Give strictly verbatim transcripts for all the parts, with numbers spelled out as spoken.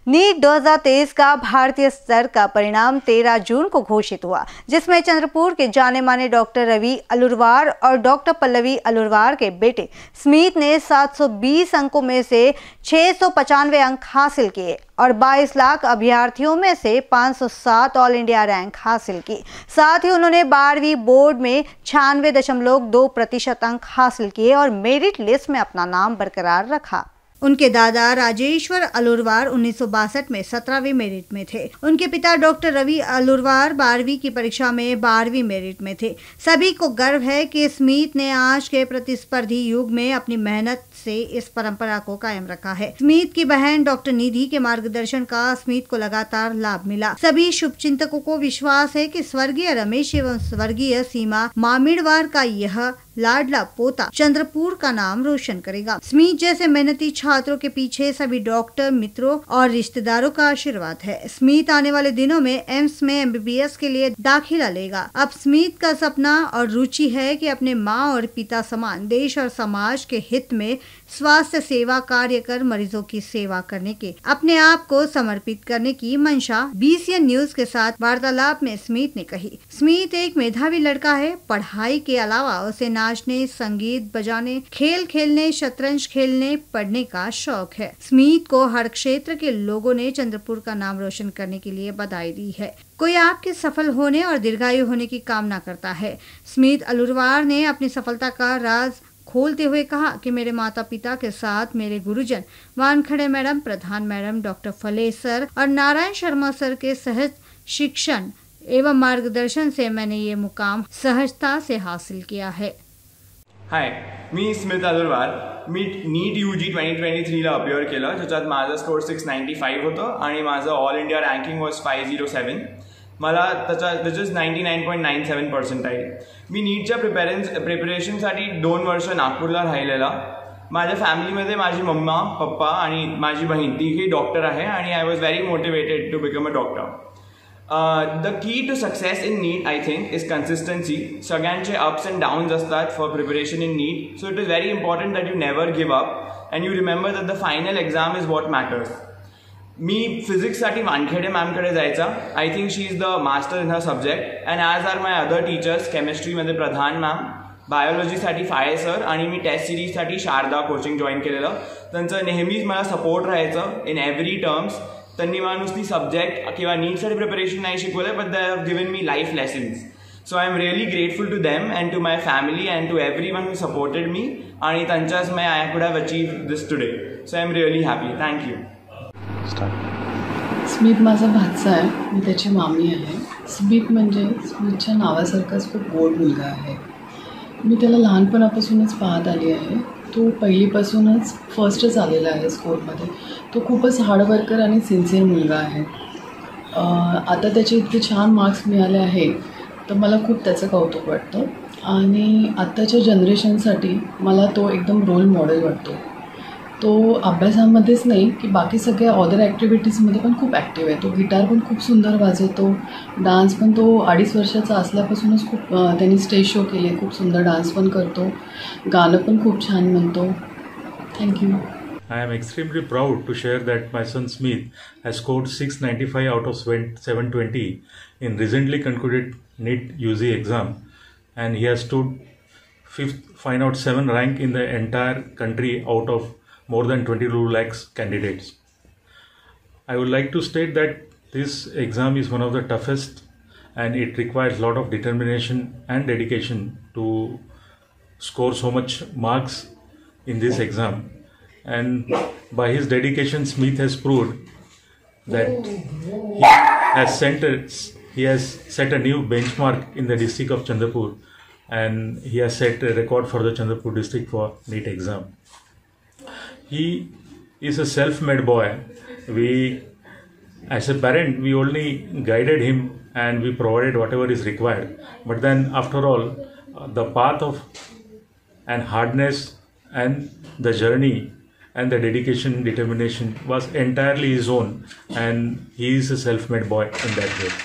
नीट दो हज़ार तेईस का भारतीय स्तर का परिणाम तेरह जून को घोषित हुआ, जिसमें चंद्रपुर के जाने माने डॉक्टर रवि अलुरवार और डॉक्टर पल्लवी अलुरवार के बेटे स्मित ने सात सौ बीस अंकों में से छह सौ पचानवे अंक हासिल किए और बाईस लाख अभ्यर्थियों में से पाँच सौ सात ऑल इंडिया रैंक हासिल की। साथ ही उन्होंने बारहवीं बोर्ड में छियानवे दशमलव दो प्रतिशत अंक हासिल किए और मेरिट लिस्ट में अपना नाम बरकरार रखा। उनके दादा राजेश्वर अलुरवार उन्नीस सौ बासठ में सत्रहवीं मेरिट में थे। उनके पिता डॉक्टर रवि अलुरवार बारहवीं की परीक्षा में बारहवीं मेरिट में थे। सभी को गर्व है कि स्मित ने आज के प्रतिस्पर्धी युग में अपनी मेहनत से इस परंपरा को कायम रखा है। स्मित की बहन डॉक्टर निधि के मार्गदर्शन का स्मित को लगातार लाभ मिला। सभी शुभचिंतकों को विश्वास है कि स्वर्गीय रमेश एवं स्वर्गीय सीमा मामिड़वार का यह लाडला पोता चंद्रपुर का नाम रोशन करेगा। स्मित जैसे मेहनती छात्रों के पीछे सभी डॉक्टर मित्रों और रिश्तेदारों का आशीर्वाद है। स्मित आने वाले दिनों में एम्स में एमबीबीएस के लिए दाखिला लेगा। अब स्मित का सपना और रुचि है कि अपने माँ और पिता समान देश और समाज के हित में स्वास्थ्य सेवा कार्य कर मरीजों की सेवा करने के अपने आप को समर्पित करने की मंशा बीसीएन न्यूज के साथ वार्तालाप में स्मित ने कही। स्मित एक मेधावी लड़का है। पढ़ाई के अलावा उसे नाचने, संगीत बजाने, खेल खेलने, शतरंज खेलने, पढ़ने का शौक है। स्मित को हर क्षेत्र के लोगों ने चंद्रपुर का नाम रोशन करने के लिए बधाई दी है। कोई आपके सफल होने और दीर्घायु होने की कामना करता है। स्मित अलुरवार ने अपनी सफलता का राज खोलते हुए कहा कि मेरे माता पिता के साथ मेरे गुरुजन Wankhede madam, Pradhan madam, doctor Phale sir और नारायण शर्मा सर के सहज शिक्षण एवं मार्गदर्शन से मैंने ये मुकाम सहजता से हासिल किया है। हाय, मी स्मित अलुरवार. मी NEET U G twenty twenty थ्रीला अपियर केलं, ज्याच्यात माझा स्कोर सिक्स नाईन्टी फाईव्ह होतं आणि माझं all India ranking was five zero seven. मला त्याचा त्याच is ninety nine point nine seven percentile. मी नीटच्या प्रिपेरेन्स प्रिपरेशनसाठी दोन वर्ष नागपूरला राहिलेला. माझ्या फॅमिलीमध्ये माझी मम्मा, पप्पा आणि माझी बहीण तीही डॉक्टर आहे आणि I was very motivated to become a doctor. The key to success in NEET I think is consistency. सगळ्यांचे अप्स अँड डाऊन्स असतात for preparation in NEET. So it is very important that you never give up and you remember that the final exam is what matters. मी फिजिक्ससाठी वानखेडे मॅमकडे जायचा. I think she is the master in her subject and as are my other teachers. केमिस्ट्रीमध्ये Pradhan ma'am, बायोलॉजीसाठी Phale sir आणि मी test सिरीजसाठी Sharada coaching join केलेलं. त्यांचं नेहमीच मला सपोर्ट राहायचं इन एव्हरी टर्म्स. त्यांनी मला नुसती सब्जेक्ट किंवा नीटसाठी प्रिपरेशन नाही शिकवलं, but they have given me life lessons. So I am really grateful to them and to my family and to everyone who supported me. आणि त्यांच्याच मी I could have achieve this today. So I am really happy. Thank you. Smit माझा भाचा आहे, मी त्याची मामी आहे. स्मित म्हणजे स्मितच्या नावासारखाच खूप गोड मुलगा आहे. मी त्याला लहानपणापासूनच पाहत आली आहे. तो पहिलीपासूनच फर्स्टच आलेला आहे स्कोरमध्ये. तो खूपच हार्डवर्कर आणि सिन्सिअर मुलगा आहे. आता त्याचे इतके छान मार्क्स मिळाले आहे तर मला खूप त्याचं कौतुक वाटतं आणि आत्ताच्या जनरेशनसाठी मला तो एकदम रोल मॉडेल वाटतो. तो अभ्यासामध्येच नाही की बाकी सगळ्या अदर ॲक्टिव्हिटीजमध्ये पण खूप ॲक्टिव्ह आहे. तो गिटार पण खूप सुंदर वाजवतो. डान्स पण तो अडीच वर्षाचा असल्यापासूनच खूप त्यांनी स्टेज शो केले. खूप सुंदर डान्स पण करतो. गाणं पण खूप छान म्हणतो. Thank you. I am extremely proud to share that my son Smith has scored six ninety-five out of seven twenty in recently concluded NEET U G exam, and he has stood fifth, five oh seven rank in the entire country out of more than twenty-two lakhs candidates. I would like to state that this exam is one of the toughest and it requires a lot of determination and dedication to score so much marks in this exam. And by his dedication, Smith has proved that he has sent a, he has set a new benchmark in the district of Chandrapur, and he has set a record for the Chandrapur district for NEET exam. He is a self-made boy. We, as a parent, we only guided him and we provided whatever is required. But then, after all, the path of and hardness and the journey and the dedication, determination was entirely his own, and he is a self-made boy in that way.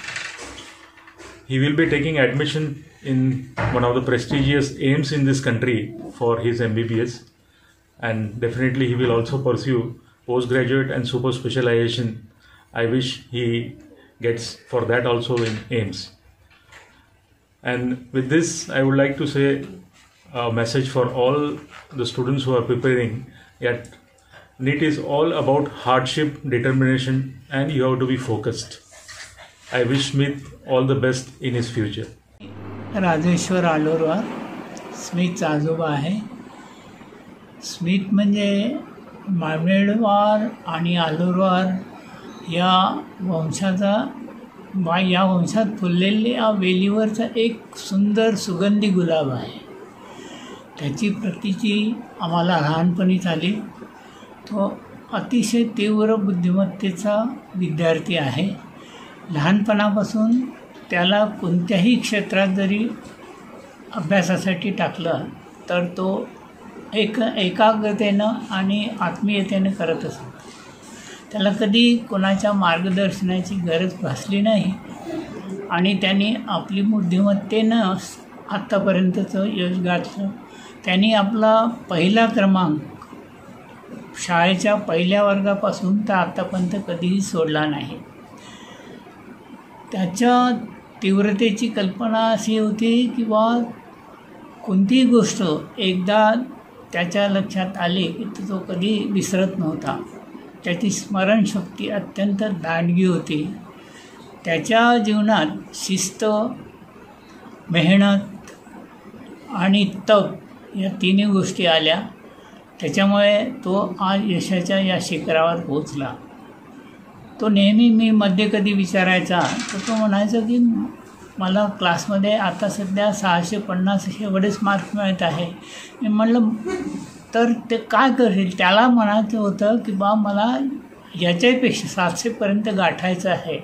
He will be taking admission in one of the prestigious aims in this country for his M B B S, and definitely he will also pursue postgraduate and super specialization I wish he gets for that also in AIIMS. And with this, I would like to say a message for all the students who are preparing. Yet, NEET is all about hardship, determination, and you have to be focused. I wish Smith all the best in his future. Rajeshwar Alorwar स्मिथचा आजोबा आहे. Smith म्हणजे मामेडवार आणि आलोरवार या वंशाचा वा या वंशात फुललेल्या वेलीवरचा एक सुंदर सुगंधी गुलाब आहे. त्याची प्रतीची आम्हाला लहानपणीच आली. तो अतिशय तीव्र बुद्धिमत्तेचा विद्यार्थी आहे. लहानपणापासून त्याला कोणत्याही क्षेत्रात जरी अभ्यासासाठी टाकलं तर तो एक एकाग्रतेनं आणि आत्मीयतेने करत असतो. त्याला कधी कोणाच्या मार्गदर्शनाची गरज भासली नाही आणि त्यांनी आपली बुद्धिमत्तेनं आत्तापर्यंतचं यश गाठलं. त्यांनी आपला पहिला क्रमांक शाळेच्या पहिल्या वर्गापासून तर आत्तापर्यंत कधीही सोडला नाही. त्याच्या तीव्रतेची कल्पना अशी होती की बा कोणतीही गोष्ट एकदा त्याच्या लक्षात आली की तो कधी विसरत नव्हता. त्याची स्मरणशक्ती अत्यंत दांडगी होती. त्याच्या जीवनात शिस्त, मेहनत आणि तप या तिन्ही गोष्टी आल्या. त्याच्यामुळे तो आज यशाच्या या शिखरावर पोहोचला. तो नेहमी मी मध्ये कधी विचारायचा तर तो म्हणायचा की मला क्लासमध्ये आता सध्या सहाशे पन्नास एवढेच मार्क्स मिळत आहे. मी म्हणलं तर ते काय करेल. त्याला म्हणायचं होतं की बा मला याच्यापेक्षा सातशेपर्यंत गाठायचं आहे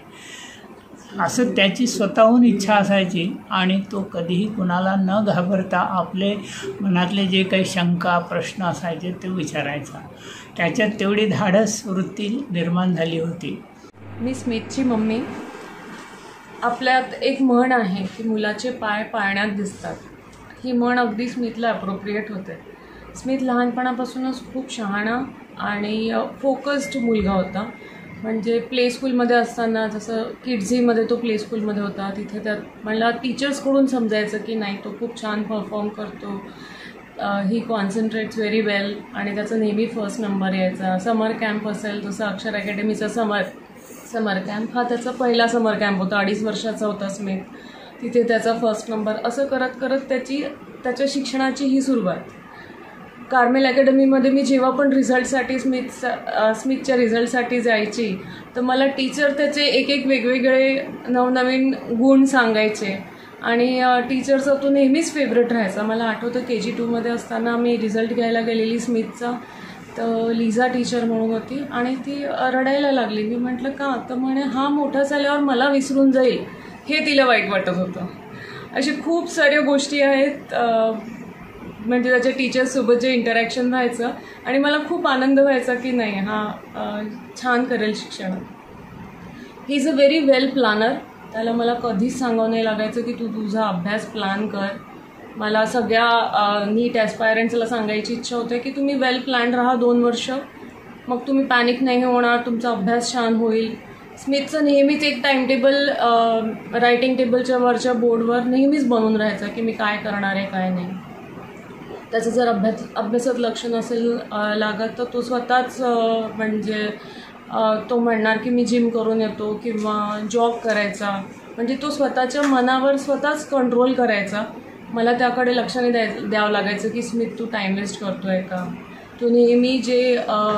असं त्याची स्वतःहून इच्छा असायची. आणि तो कधीही कुणाला न घाबरता आपले मनातले जे काही शंका प्रश्न असायचे ते विचारायचा. त्याच्यात तेवढी धाडस वृत्ती निर्माण झाली होती. मी स्मिथची मम्मी. आपल्यात एक म्हण आहे की मुलाचे पाय पाळण्यात दिसतात. ही म्हण अगदी स्मिथला अप्रोप्रिएट होते. स्मिथ लहानपणापासूनच खूप शहाणा आणि फोकस्ड मुलगा होता. म्हणजे प्ले स्कूलमध्ये असताना जसं किड्झीमध्ये तो प्ले स्कूलमध्ये होता तिथे त्यात मला टीचर्सकडून समजायचं की नाही तो खूप छान परफॉर्म करतो. ही कॉन्सन्ट्रेट्स व्हेरी वेल आणि त्याचा नेहमी फर्स्ट नंबर यायचा. समर कॅम्प असेल जसं अक्षर अकॅडमीचा समर समर कॅम्प हा त्याचा पहिला समर कॅम्प होता. अडीच वर्षाचा होता स्मिथ. तिथे त्याचा फर्स्ट नंबर. असं करत करत त्याची त्याच्या शिक्षणाची ही सुरुवात. कार्मेल अकॅडमीमध्ये मी जेव्हा पण रिझल्टसाठी स्मिथ स्मिथच्या रिझल्टसाठी जायची तर मला टीचर त्याचे एक एक वेगवेगळे नवनवीन गुण सांगायचे आणि टीचरचा तो नेहमीच फेवरेट राहायचा. मला आठवतं के जी टूमध्ये असताना मी रिझल्ट घ्यायला गेलेली स्मिथचा. तर लिझा टीचर म्हणून होती आणि ती रडायला लागली. मी म्हटलं का. तर म्हणे हा मोठा झाल्यावर मला विसरून जाईल हे तिला वाईट वाटत होतं. अशी खूप साऱ्या गोष्टी आहेत. म्हणजे त्याच्या टीचर्ससोबत जे इंटरॅक्शन व्हायचं आणि मला खूप आनंद व्हायचा की नाही हा छान करेल शिक्षण. He is a very well planner. त्याला मला कधीच सांगावं नाही लागायचं की तू तुझा अभ्यास प्लॅन कर. मला सगळ्या नीट ॲस्पायरंट्सला सांगायची इच्छा होते की तुम्ही वेल प्लॅन राहा दोन वर्ष, मग तुम्ही पॅनिक नाही होणार, तुमचा अभ्यास छान होईल. स्मिथचं नेहमीच एक टाईम टेबल रायटिंग टेबलच्या वरच्या बोर्डवर नेहमीच बनवून राहायचं की मी काय करणार आहे काय नाही. त्याचं जर अभ्यास अभ्यासात लक्ष नसेल लागत तर तो स्वतःच म्हणजे तो म्हणणार की मी जिम करून येतो किंवा जॉब करायचा. म्हणजे तो स्वतःच्या मनावर स्वतःच कंट्रोल करायचा. मला त्याकडे लक्ष नाही द्याय द्यावं लागायचं की स्मिथ तू टाईम वेस्ट करतो आहे का. तो नेहमी जे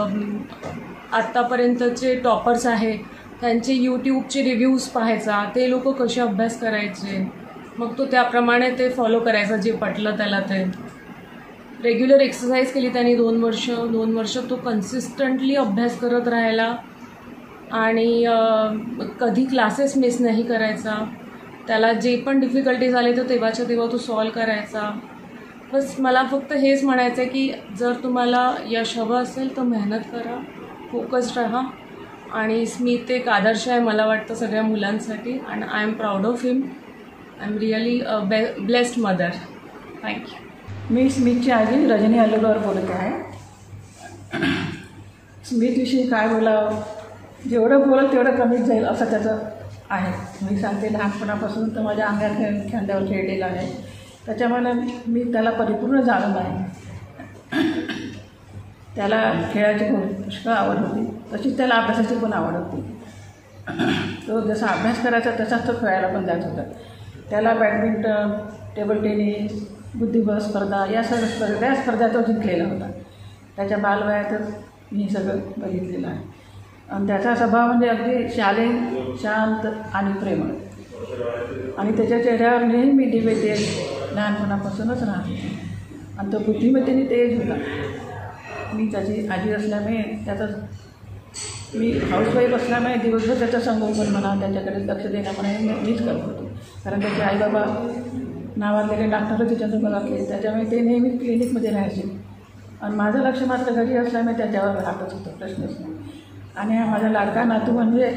आत्तापर्यंतचे टॉपर्स आहे त्यांचे यूट्यूबचे रिव्ह्यूज पाहायचा. ते लोक कसे अभ्यास करायचे मग तो त्याप्रमाणे ते फॉलो करायचा जे पटलं त्याला. ते रेग्युलर एक्सरसाइज केली त्यांनी दोन वर्ष दोन वर्ष तो कन्सिस्टंटली अभ्यास करत राहायला आणि कधी क्लासेस मिस नाही करायचा. त्याला जे पण डिफिकल्टीज आले तर तेव्हाच्या तेव्हा तो सॉल्व करायचा. बस मला फक्त हेच म्हणायचं आहे की जर तुम्हाला यश हवं असेल तर मेहनत करा, फोकस्ड राहा. आणि स्मिथ एक आदर्श आहे मला वाटतं सगळ्या मुलांसाठी. And I am proud of him. I am really a be blessed mother. Thank you. मी स्मिथची आजी रजनी आलोरवार बोलत आहे. स्मिथविषयी काय बोलावं जेवढं बोलत तेवढं कमीच जाईल असं त्याचं आहे. मी सांगते लहानपणापासून तर माझ्या अंगात खेळ खांद्यावर खेळलेला आहे, त्याच्यामुळे मी त्याला परिपूर्ण जाणून आहे. त्याला खेळाची खूप पुष्कळ आवड होती, तशीच त्याला अभ्यासाची पण आवड होती. तो जसा अभ्यास करायचा तसाच तो खेळायला पण जात होता. त्याला बॅडमिंटन, टेबल टेनिस, बुद्धिबळ स्पर्धा या सर्व स्पर्धा या स्पर्धा तो जिंकलेला होता. त्याच्या बालवयातच मी सगळं बघितलेलं आहे. आणि त्याचा स्वभाव म्हणजे अगदी शालीन, शांत आणि प्रेमळ, आणि त्याच्या चेहऱ्यावर नेहमी दिवे तेज लहानपणापासूनच राहत होते. आणि तो बुद्धिमत्तेने तेज होता. मी त्याची आजी असल्यामुळे त्याचा मी हाऊसवाईफ असल्यामुळे दिवसभर त्याचं संगोपन म्हणा, त्याच्याकडे लक्ष देण्यामुळे मीच करत होतो. कारण त्याचे आईबाबा नावाजलेले डॉक्टर होते चंद्रपुरातले, त्याच्यामुळे ते नेहमी क्लिनिकमध्ये राहायचे. आणि माझं लक्ष मात्र घरी असल्यामुळे त्याच्यावर राहतच होतं, प्रश्नच नाही. आणि हा माझा लाडका नातू म्हणजे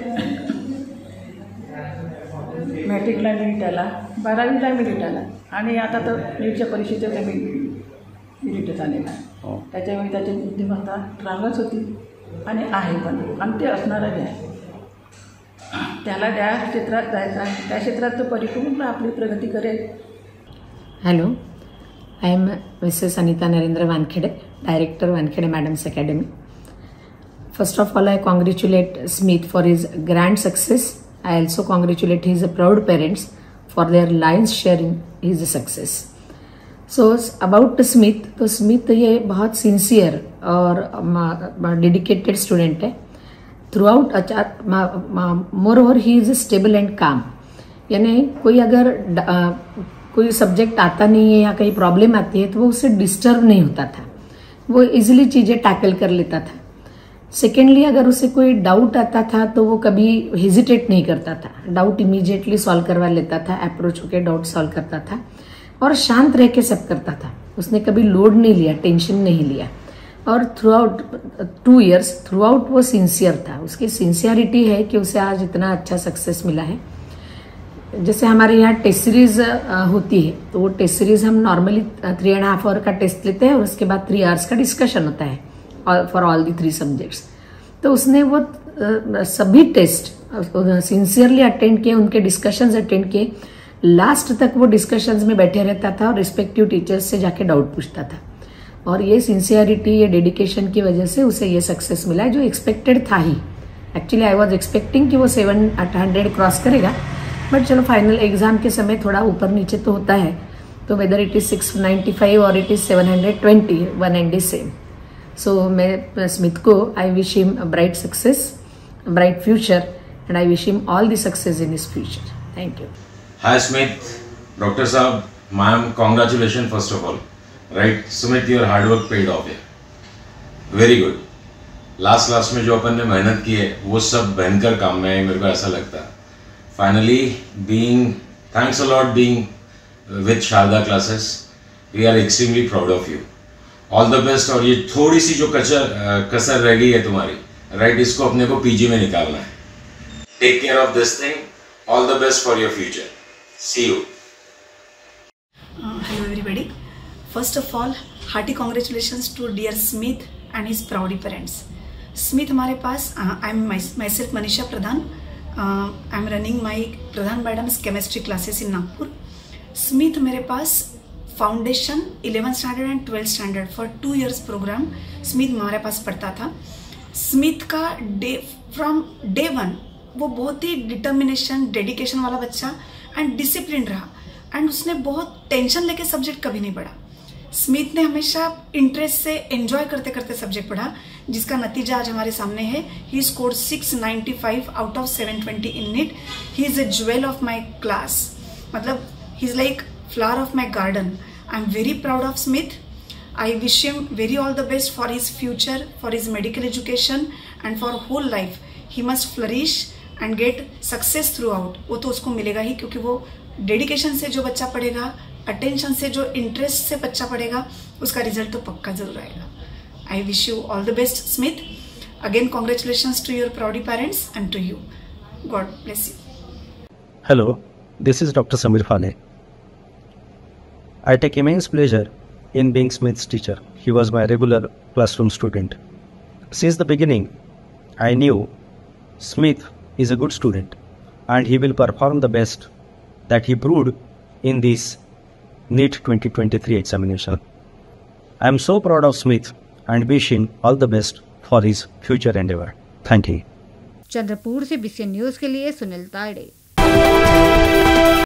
मॅट्रिकला मिरिट आला, बारावीला मिरिट आला, आणि आता तर नीटच्या परीक्षेच्या मी मिरिट झालेला आहे. त्याच्यामुळे त्याची बुद्धिमत्ता स्ट्रॉंगच होती आणि आहे पण, आणि ते असणारच आहे. त्याला त्या क्षेत्रात जायचं आहे, त्या क्षेत्रात तो परिपूर्ण आपली प्रगती करेल. Hello, I am Mrs Anita Narendra Wankhede, director Wankhede madam's academy. First of all, I congratulate Smith for his grand success. I also congratulate his proud parents for their lion's share in his success. So about Smith, तो स्मिथ ये बहुत sincere और dedicated student है. Throughout अच्छा moreover he is stable and calm. यानी कोई अगर आ, कोई सब्जेक्ट आता नहीं है या कहीं प्रॉब्लम आती है तो वो उससे डिस्टर्ब नहीं होता था, वो इजीली चीज़ें टैकल कर लेता था. सेकेंडली, अगर उसे कोई डाउट आता था तो वो कभी हेजिटेट नहीं करता था, डाउट इमीडिएटली सॉल्व करवा लेता था, अप्रोच होकर डाउट सॉल्व करता था और शांत रह के सब करता था. उसने कभी लोड नहीं लिया, टेंशन नहीं लिया. और throughout two years throughout वो सिंसियर था. उसकी सिंसियरिटी है कि उसे आज इतना अच्छा सक्सेस मिला है. जैसे हमारे यहाँ टेस्ट सीरीज होती है तो वो टेस्ट सीरीज हम normally three and half hour का टेस्ट लेते हैं और उसके बाद थ्री आवर्स का डिस्कशन होता है for all the three subjects. तो उसने वो सभी टेस्ट सिंसियरली अटेंड किए, उनके डिस्कशंस अटेंड किए, लास्ट तक वो डिस्कशंस में बैठे रहता था और रिस्पेक्टिव टीचर्स से जाके डाउट पूछता था. और ये सिंसियरिटी, ये डेडिकेशन की वजह से उसे ये सक्सेस मिला है जो एक्सपेक्टेड था ही. एक्चुअली आई वॉज एक्सपेक्टिंग कि वो सेवन हंड्रेड क्रॉस करेगा, बट चलो फाइनल एग्जाम के समय थोड़ा ऊपर नीचे तो होता है. तो whether it is six ninety five और it is seven hundred twenty, one and is same. So मैं स्मिथ को I wish him a bright success, bright future, and I wish him all the success in his future. Thank you. Hi Smith, doctor साहब, ma'am, congratulation first of all. Right Sumit, your hard work paid off है, very good. Last last में जो अपन ने मेहनत की है वो सब भयंकर काम में है, मेरे को ऐसा लगता है. Finally being, thanks a lot being with Sharada classes. We are extremely proud of you. All the best. और ये थोड़ी सी जो कचर कसर रह गई है तुम्हारी, राइट, इसको अपने को पीजी में निकालना है. Take care of this thing. All the best for your future. See you. Hello everybody. First of all, hearty congratulations to dear Smith and his proudy parents. Smith हमारे पास, I am myself Manisha Pradhan. I am running my Pradhan madam's chemistry classes in Nagpur. Smith मेरे पास foundation eleven standard and twelfth standard for two years program Smith हमारे पास पढ़ता था. Smith का day from day one वो बहुत ही डिटर्मिनेशन, डेडिकेशन वाला बच्चा एंड डिसिप्लिन रहा. एंड उसने बहुत टेंशन लेके सब्जेक्ट कभी नहीं पढ़ा. स्मिथ ने हमेशा इंटरेस्ट से एंजॉय करते करते सब्जेक्ट पढ़ा, जिसका नतीजा आज हमारे सामने है. He scored six ninety five out of seven twenty in NEET. He is a jewel of my class. मतलब he is like flower of my garden. I am very proud of Smith. I wish him very all the best for his future, for his medical education and for whole life. He must flourish and get success throughout. वो तो उसको मिलेगा ही, क्योंकि वो dedication से जो बच्चा पढ़ेगा, attention से जो इंटरेस्ट से बच्चा पढ़ेगा, उसका रिजल्ट तो पक्का जरूर आएगा. I wish you all the best Smith. Again congratulations to your proudy parents and to you. God bless you. Hello, this is Doctor Samir Phane. I take immense pleasure in being Smith's teacher. He was my regular classroom student. Since the beginning, I knew Smith is a good student and he will perform the best that he proved in this NEET twenty twenty-three examination. I am so proud of Smith and wish him all the best for his future endeavor. Thank you. Chandrapur से BCN news के लिए सुनील ताड़े।